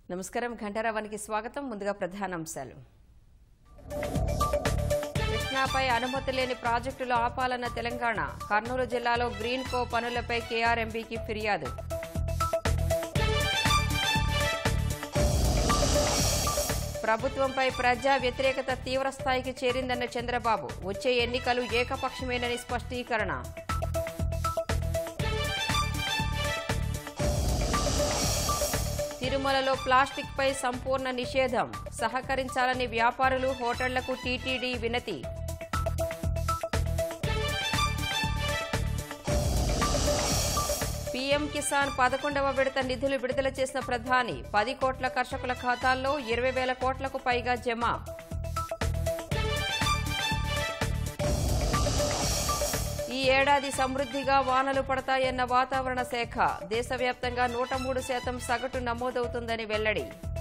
నమస్కారం ఘంటారావానికి స్వాగతం. ముందుగా ప్రధానాంశాలు. కృష్ణాపై అనుమతి లేని ప్రాజెక్టులు ఆపాలన్న తెలంగాణ. కర్నూలు జిల్లాలో గ్రీన్ కో పనులపై కేఆర్ఎంబీకి ఫిర్యాదు. ప్రభుత్వంపై ప్రజా వ్యతిరేకత తీవ్రస్థాయికి చేరిందన్న చంద్రబాబు. వచ్చే ఎన్నికలు ఏకపక్షమేనని స్పష్టీకరణ. తిరుమలలో ప్లాస్టిక్ పై సంపూర్ణ నిషేధం. సహకరించాలని వ్యాపారులు, హోటళ్లకు టీటీడీ వినతి. పీఎం కిసాన్ 11వ విడత నిధులు విడుదల చేసిన ప్రధాని. 10 కోట్ల కర్షకుల ఖాతాల్లో 20,000 కోట్లకు పైగా జమ. ఈ ఏడాది సమృద్ధిగా వానలు పడతాయన్న వాతావరణ శాఖ. దేశవ్యాప్తంగా 103% సగటు నమోదవుతుందని వెల్లడి.